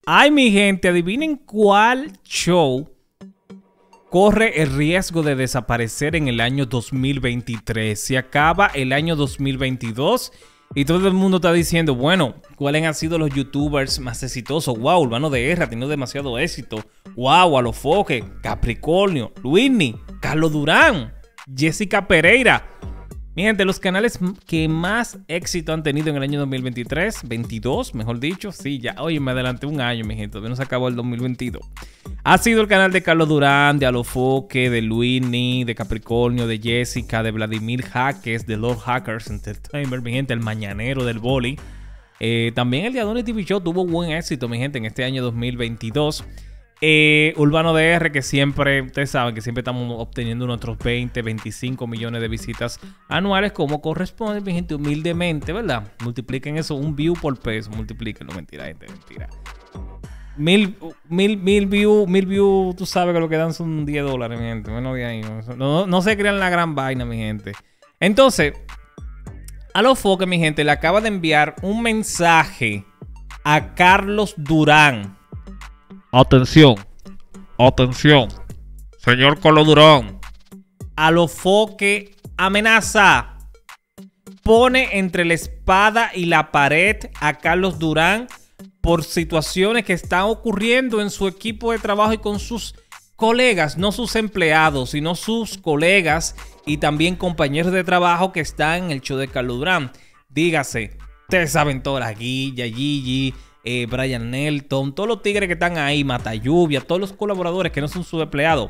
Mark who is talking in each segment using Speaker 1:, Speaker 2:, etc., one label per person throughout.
Speaker 1: Ay, mi gente, adivinen cuál show corre el riesgo de desaparecer en el año 2023. Se acaba el año 2022 y todo el mundo está diciendo, bueno, ¿cuáles han sido los youtubers más exitosos? Wow, Urbano DR ha tenido demasiado éxito. Wow, Alofoque, Capricornio, Luismi, Carlos Durán, Jessica Pereira. Mi gente, los canales que más éxito han tenido en el año 2023, 22, mejor dicho, sí, ya, oye, me adelanté un año, mi gente, todavía no se acabó el 2022. Ha sido el canal de Carlos Durán, de Alofoque, de Luismi, de Capricornio, de Jessica, de Vladimir Jaques, de Lord Hackers Entertainment, mi gente, el mañanero del boli. También el de Adonis TV Show tuvo buen éxito, mi gente, en este año 2022. Urbano DR, que siempre, ustedes saben que siempre estamos obteniendo nuestros 20, 25 millones de visitas anuales, como corresponde, mi gente, humildemente, ¿verdad? Multipliquen eso, un view por peso, multiplíquenlo, mentira, gente, mentira. Mil views, tú sabes que lo que dan son $10, mi gente, menos de ahí. No se crean la gran vaina, mi gente. Entonces, Alofoque, mi gente, le acaba de enviar un mensaje a Carlos Durán. Atención, atención, señor Carlos Durán. Alofoque amenaza. Pone entre la espada y la pared a Carlos Durán por situaciones que están ocurriendo en su equipo de trabajo y con sus colegas, no sus empleados, sino sus colegas y también compañeros de trabajo que están en el show de Carlos Durán. Dígase, ustedes saben todas las Guilla, Gigi, Brian Nelton, todos los tigres que están ahí, Mata Lluvia, todos los colaboradores que no son sus empleados.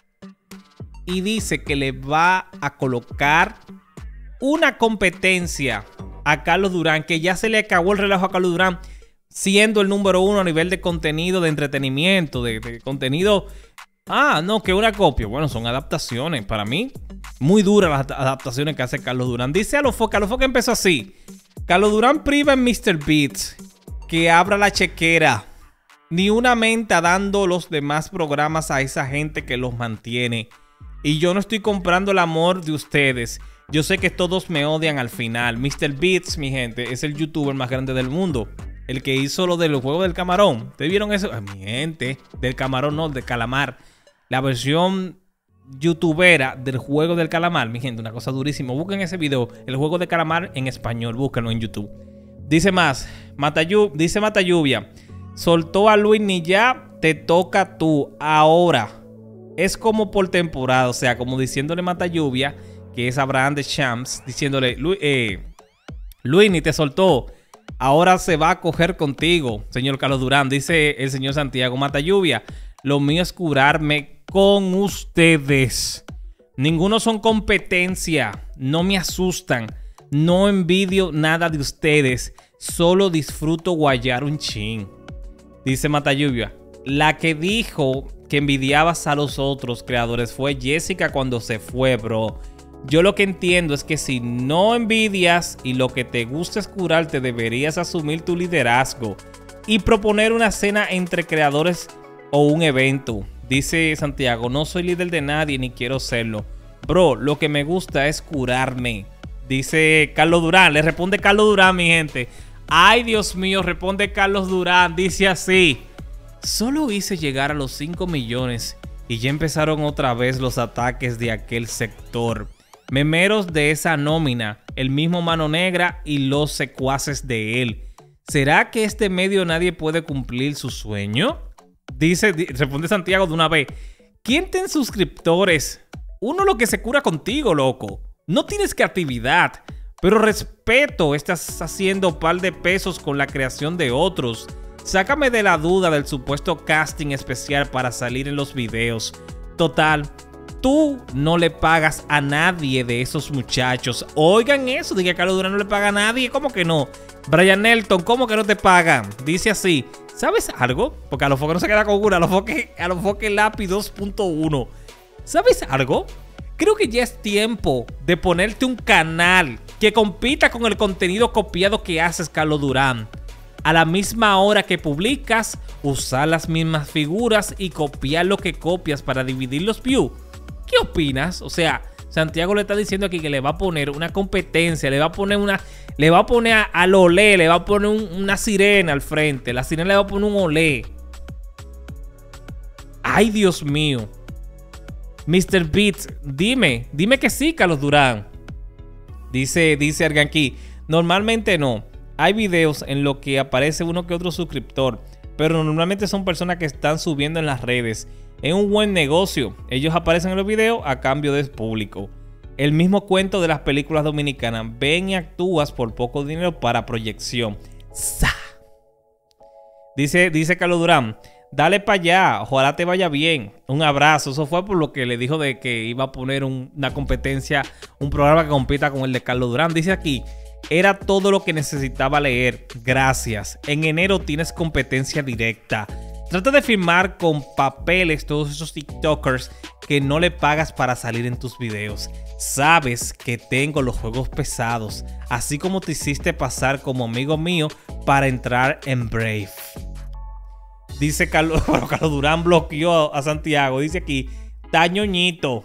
Speaker 1: Y dice que le va a colocar una competencia a Carlos Durán, que ya se le acabó el relajo a Carlos Durán, siendo el número uno a nivel de contenido, de entretenimiento, de contenido. Ah, no, que una copia. Bueno, son adaptaciones. Para mí, muy duras las adaptaciones que hace Carlos Durán. Dice Alofoque empezó así. Carlos Durán priva en Mr. Beats que abra la chequera. Ni una menta dando los demás programas a esa gente que los mantiene. Y yo no estoy comprando el amor de ustedes. Yo sé que todos me odian al final. Mr. Beats, mi gente, es el youtuber más grande del mundo. El que hizo lo del juego del camarón. ¿Ustedes vieron eso? Ay, mi gente, del camarón, no, del calamar. La versión youtubera del juego del calamar, mi gente, una cosa durísima. Busquen ese video, el juego de calamar en español, búsquenlo en YouTube. Dice más, dice Mata Lluvia, soltó a Luismi, ya te toca tú, ahora. Es como por temporada, o sea, como diciéndole Mata Lluvia, que es Abraham de Champs, diciéndole, Luismi te soltó, ahora se va a coger contigo, señor Carlos Durán. Dice el señor Santiago Mata Lluvia, lo mío es curarme con ustedes. Ninguno son competencia, no me asustan. No envidio nada de ustedes, solo disfruto guayar un chin. Dice Mata Lluvia, la que dijo que envidiabas a los otros creadores fue Jessica cuando se fue, bro. Yo lo que entiendo es que si no envidias y lo que te gusta es curarte, deberías asumir tu liderazgo y proponer una cena entre creadores o un evento. Dice Santiago, no soy líder de nadie ni quiero serlo. Bro, lo que me gusta es curarme. Dice Carlos Durán, le responde Carlos Durán, mi gente. Ay, Dios mío, responde Carlos Durán. Dice así, solo hice llegar a los 5 millones y ya empezaron otra vez los ataques de aquel sector. Memeros de esa nómina, el mismo Mano Negra y los secuaces de él. ¿Será que este medio nadie puede cumplir su sueño? Responde Santiago de una vez. ¿Quién tiene suscriptores? Uno lo que se cura contigo, loco. No tienes creatividad, pero respeto, estás haciendo par de pesos con la creación de otros. Sácame de la duda del supuesto casting especial para salir en los videos. Total, tú no le pagas a nadie de esos muchachos. Oigan eso, diga que Carlos Durán no le paga a nadie. ¿Cómo que no? Brian Nelton, ¿cómo que no te pagan? Dice así, ¿sabes algo? Porque Alofoque no se queda con una, Alofoque Lápiz 2.1. ¿Sabes algo? Creo que ya es tiempo de ponerte un canal que compita con el contenido copiado que haces, Carlos Durán. A la misma hora que publicas, usar las mismas figuras y copiar lo que copias para dividir los views. ¿Qué opinas? O sea, Santiago le está diciendo aquí que le va a poner una competencia, le va a poner al olé, le va a poner una sirena al frente. La sirena le va a poner un olé. Ay, Dios mío. Mr. Beats, dime que sí, Carlos Durán. Dice Arganqui, normalmente no. Hay videos en los que aparece uno que otro suscriptor, pero normalmente son personas que están subiendo en las redes. Es un buen negocio. Ellos aparecen en los videos a cambio de público. El mismo cuento de las películas dominicanas. Ven y actúas por poco dinero para proyección. ¡Sa! Dice Carlos Durán, dale para allá, ojalá te vaya bien. Un abrazo. Eso fue por lo que le dijo de que iba a poner una competencia, un programa que compita con el de Carlos Durán. Dice aquí, era todo lo que necesitaba leer. Gracias. En enero tienes competencia directa. Trata de firmar con papeles todos esos TikTokers que no le pagas para salir en tus videos. Sabes que tengo los juegos pesados, así como te hiciste pasar como amigo mío para entrar en Brave. Dice Carlos, bueno, Carlos Durán bloqueó a Santiago. Dice aquí, tañoñito.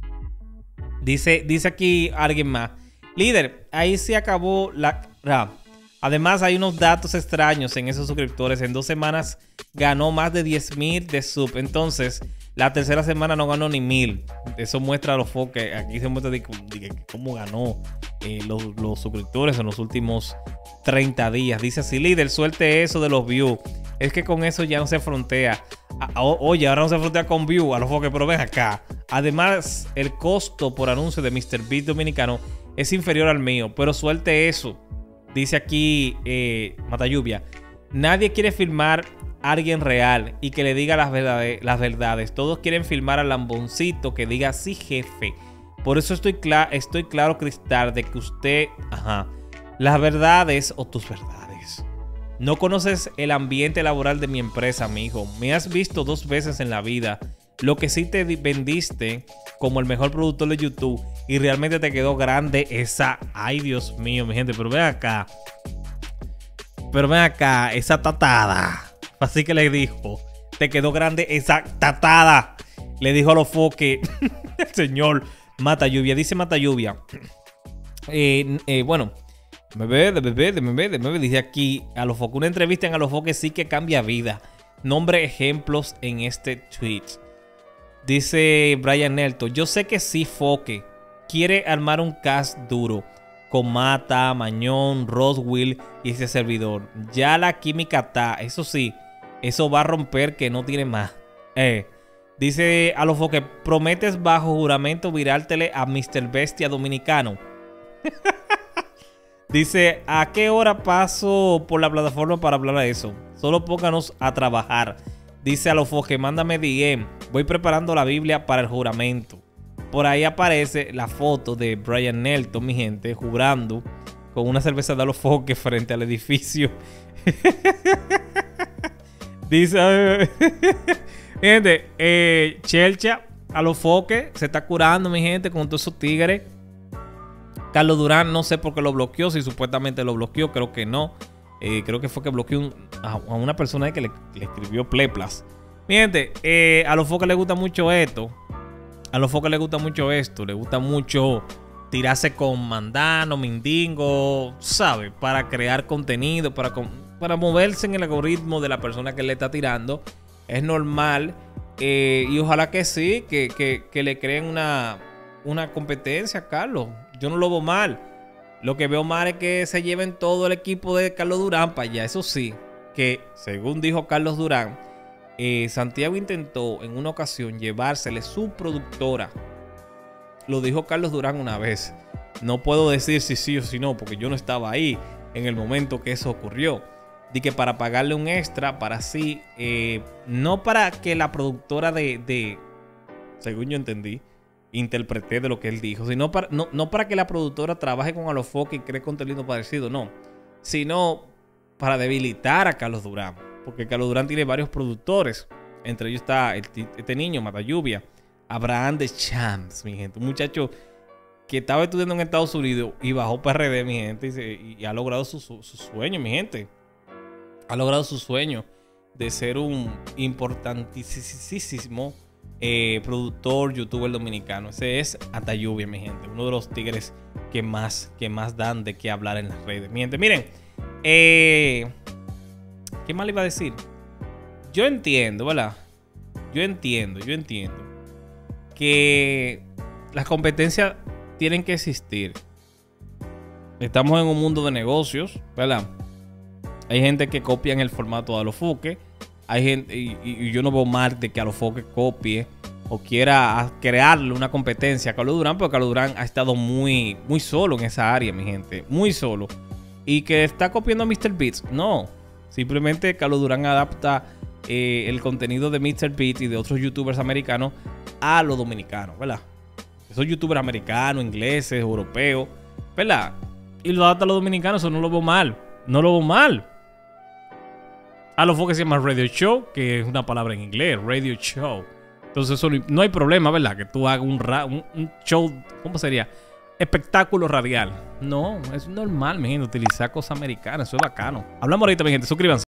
Speaker 1: Dice aquí alguien más. Líder, ahí se acabó la... Además hay unos datos extraños en esos suscriptores. En 2 semanas ganó más de 10,000 de sub. Entonces la tercera semana no ganó ni 1,000. Eso muestra los foques. Aquí se muestra de cómo ganó los suscriptores en los últimos 30 días. Dice así, líder, suelte eso de los views. Es que con eso ya no se frontea. Oye, ahora no se frontea con views a los foques, pero ven acá. Además, el costo por anuncio de MrBeast dominicano es inferior al mío. Pero suelte eso. Dice aquí Mata Lluvia. Nadie quiere filmar a alguien real y que le diga las verdades. Todos quieren filmar al lamboncito que diga sí, jefe. Por eso estoy claro, Cristal, de que usted... Ajá. Las verdades o tus verdades. No conoces el ambiente laboral de mi empresa, amigo. Me has visto 2 veces en la vida. Lo que sí te vendiste como el mejor productor de YouTube y realmente te quedó grande esa... Ay, Dios mío, mi gente, pero ven acá. Esa tatada. Así que le dijo, te quedó grande esa tatada. Le dijo a los foques el señor Mata Lluvia. Dice Mata Lluvia. Bueno, me ve. Dice aquí, a los foques, una entrevista en A los foques sí que cambia vida. Nombre ejemplos en este tweet. Dice Brian Nelton, yo sé que sí, Foque quiere armar un cast duro con Mata, Mañón, Roswell y ese servidor. Ya la química está, eso sí, eso va a romper que no tiene más. Dice a los Foque, prometes bajo juramento virártele a Mr. Bestia dominicano. Dice, ¿a qué hora paso por la plataforma para hablar de eso? Solo pónganos a trabajar. Dice a los Foque, mándame DM. Voy preparando la Biblia para el juramento. Por ahí aparece la foto de Brian Nelton, mi gente, jurando con una cerveza de a los Foque frente al edificio. Dice, mi gente, Chelcha a los Foque se está curando, mi gente, con todos esos tigres. Carlos Durán, no sé por qué lo bloqueó, si supuestamente lo bloqueó, creo que no. Creo que fue que bloqueó a una persona que le escribió pleplas. Mi gente, a los Foques les gusta mucho esto. A los Foques les gusta mucho esto. Les gusta mucho tirarse con Mandano, Mindingo, ¿sabe? Para crear contenido, para moverse en el algoritmo de la persona que le está tirando. Es normal. Y ojalá que sí, que le creen una competencia, Carlos. Yo no lo veo mal. Lo que veo mal es que se lleven todo el equipo de Carlos Durán para allá. Eso sí, que según dijo Carlos Durán, Santiago intentó en una ocasión llevársele su productora. Lo dijo Carlos Durán una vez. No puedo decir si sí o si no, porque yo no estaba ahí en el momento que eso ocurrió. Di que para pagarle un extra, para así, no para que la productora según yo entendí, interpreté de lo que él dijo, sino no para que la productora trabaje con A los Foques y cree contenido parecido, no, sino para debilitar a Carlos Durán, porque Carlos Durán tiene varios productores, entre ellos está este niño, Mata Lluvia, Abraham de Champs, mi gente, un muchacho que estaba estudiando en Estados Unidos y bajó para RD, mi gente, y ha logrado su sueño, mi gente, ha logrado su sueño de ser un importantísimo productor, youtuber dominicano. Ese es Atayubia, mi gente. Uno de los tigres que más dan de qué hablar en las redes. Mi gente, miren. ¿Qué más le iba a decir? Yo entiendo, ¿verdad? Yo entiendo que las competencias tienen que existir. Estamos en un mundo de negocios, ¿verdad? Hay gente que copia en el formato de Alofoque. Hay gente, y yo no veo mal de que Alofoque copie o quiera crearle una competencia a Carlos Durán, porque Carlos Durán ha estado muy solo en esa área, mi gente. Muy solo. Y que está copiando a MrBeast. No. Simplemente Carlos Durán adapta el contenido de MrBeast y de otros youtubers americanos a los dominicanos, ¿verdad? Esos youtubers americanos, ingleses, europeos, ¿verdad? Y lo adapta a los dominicanos, eso no lo veo mal. No lo veo mal. Alofoque se llama Radio Show, que es una palabra en inglés, Radio Show. Entonces eso no hay problema, ¿verdad? Que tú hagas un show, ¿cómo sería? Espectáculo radial. No, es normal, mi gente, utilizar cosas americanas, eso es bacano. Hablamos ahorita, mi gente, suscríbanse.